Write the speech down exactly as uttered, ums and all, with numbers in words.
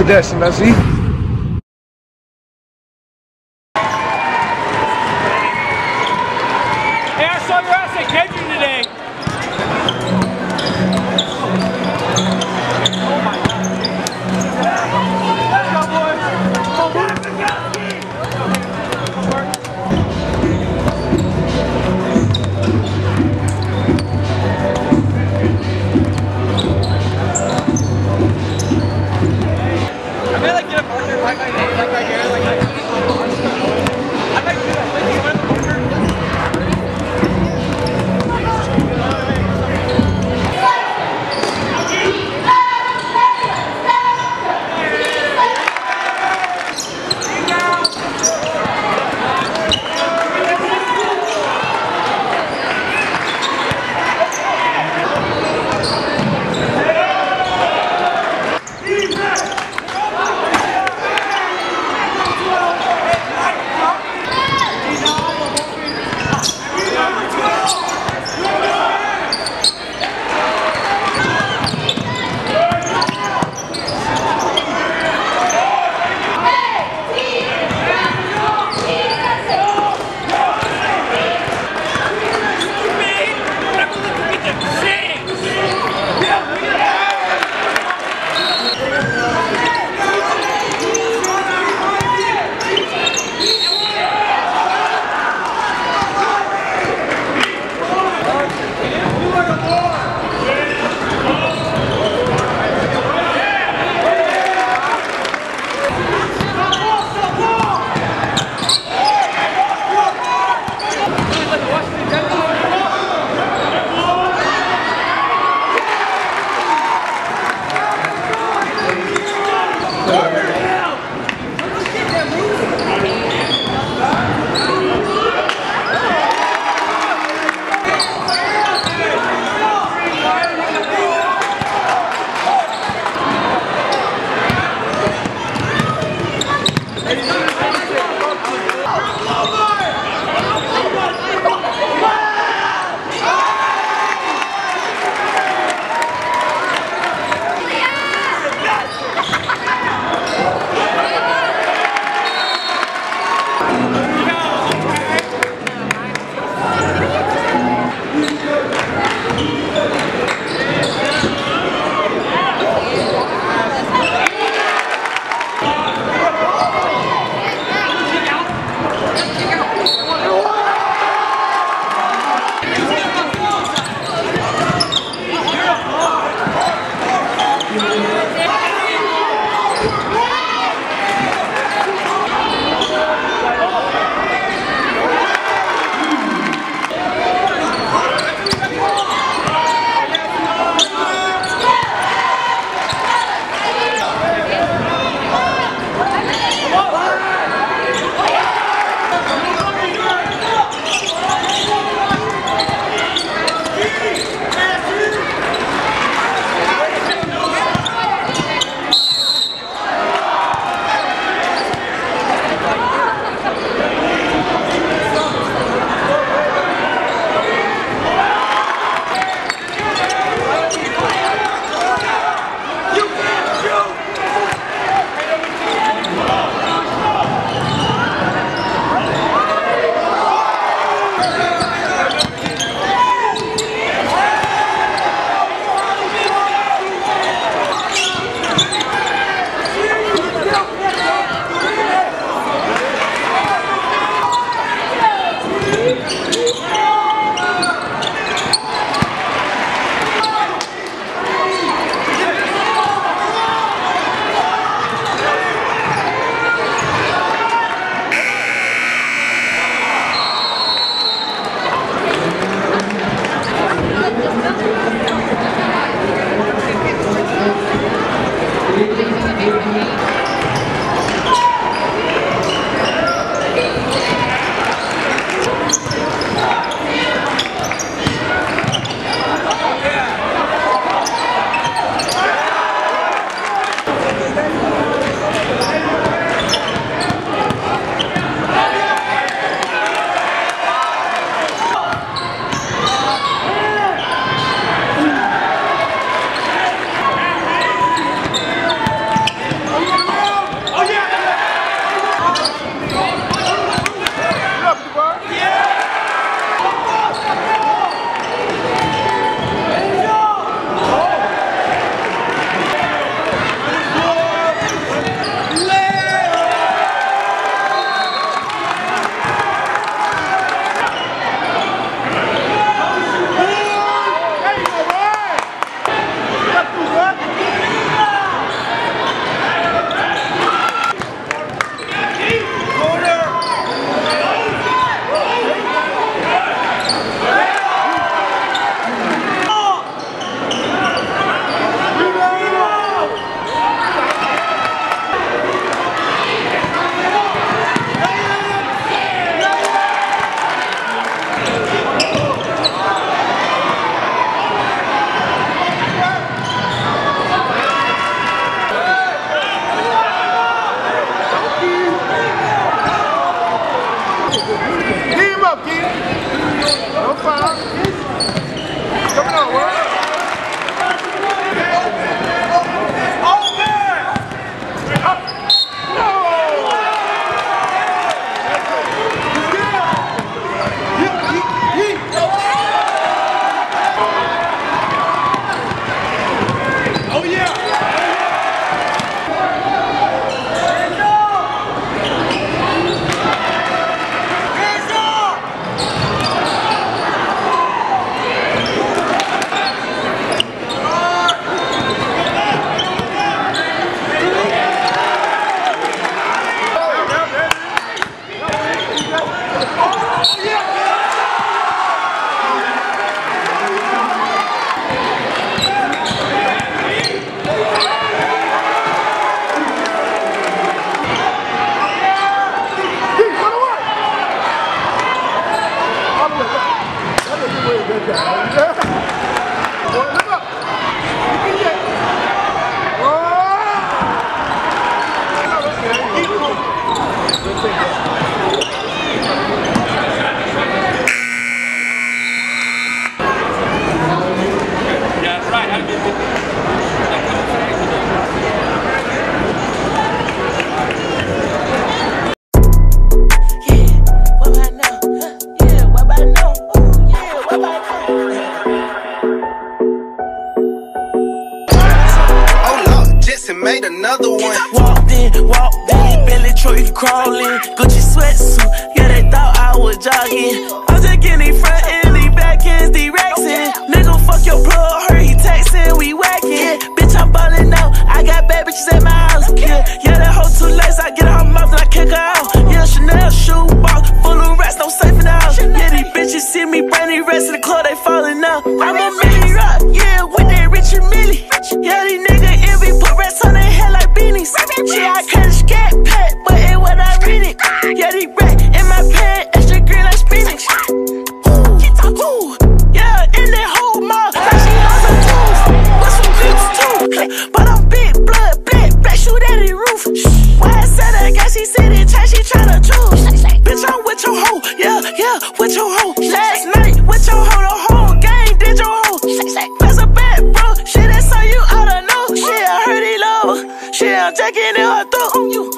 pedestrian, I see. Hey, I saw your ass at Kedron today. Oh my God. Let's go, boys. Come on, I may like get a burger like my name, like right here, like I I might do that. Like, you want the burger? made another one. Walked in, walked in, Bentley truck, you crawling, Gucci sweatsuit, yeah, they thought I was jogging. I'm just getting these front end, these back ends, these racks in. Nigga, fuck your plug, heard he texting, we whacking. Bitch, I'm ballin' out, I got bad bitches at my house. Yeah, yeah, that hoe too late, so I get her mouth and I kick her out. Yeah, Chanel shoe box, full of rats, no safe in the house. Yeah, these bitches see me bring these rats in the club, they falling out. I'm a Millie Rock, yeah, with that Richard Millie. Yeah, these niggas envy, put rats on their head like beanies. Yeah, I cut a scat pack, but it what I read it. Yeah, these rats in my pants, extra green like spinach. Ooh, ooh, yeah, in that whole mall, like she on some tools, with some creeps too. But I'm big blood, black, black, shoot at the roof. Why I said that guy, she said it, try, she tryna choose. Bitch, I'm with your hoe, yeah, yeah, with your hoe. Last night, with your hoe, the whole gang did your hoe. That's a bad bro, shit, that's how you oughta know. Shit, I heard he love her, shit, I'm jacking in her throat.